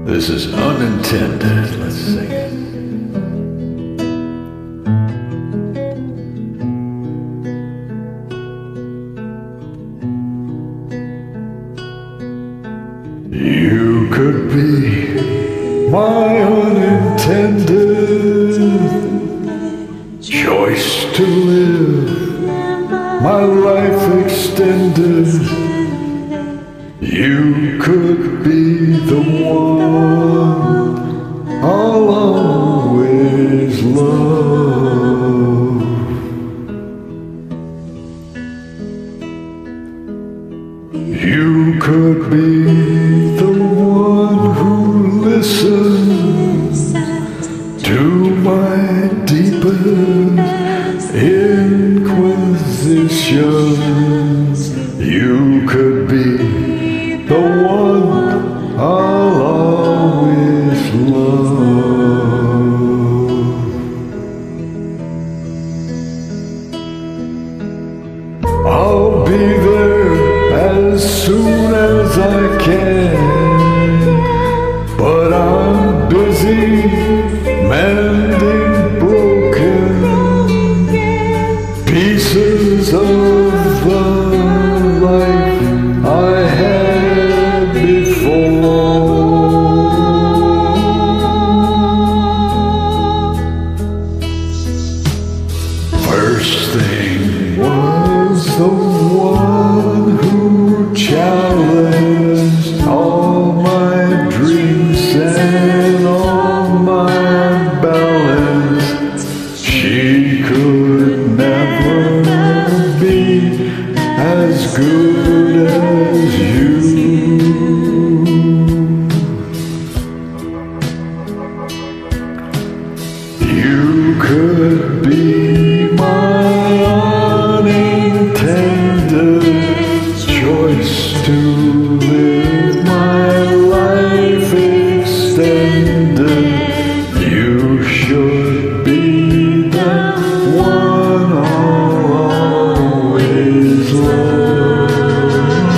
This is unintended. Let's sing it. You could be my unintended choice to live my life extended. You could be the one I'll always love. You could be the one who listens to my deepest inquisitions. You could be the one I'll always love. I'll be there as soon as I can, but I'm busy mending broken pieces of the life I had before. First thing was the one who challenged all my dreams and all my balance. She could never be as good as you. You could be my unintended choice to live my life extended. You should be the one I'll always love.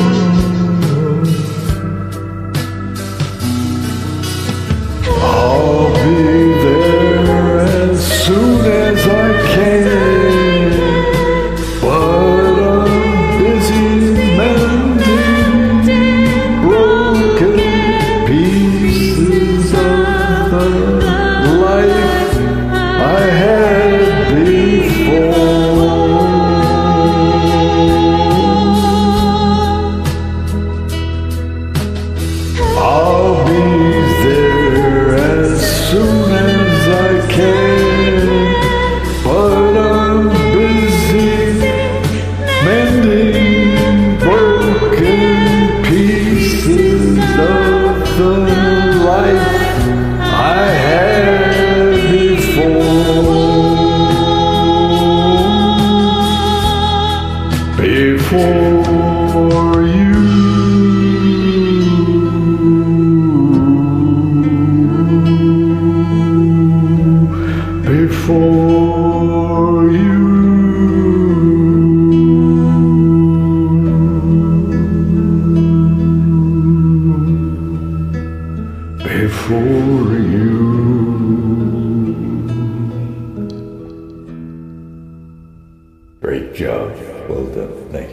I'll be there as soon as I can, but I'm busy mending broken pieces of the life I had before. I'll be there as soon as I can, but I'm busy mending broken pieces of the life I had before you. Before you. Before you. Great job. Well done. Thank you.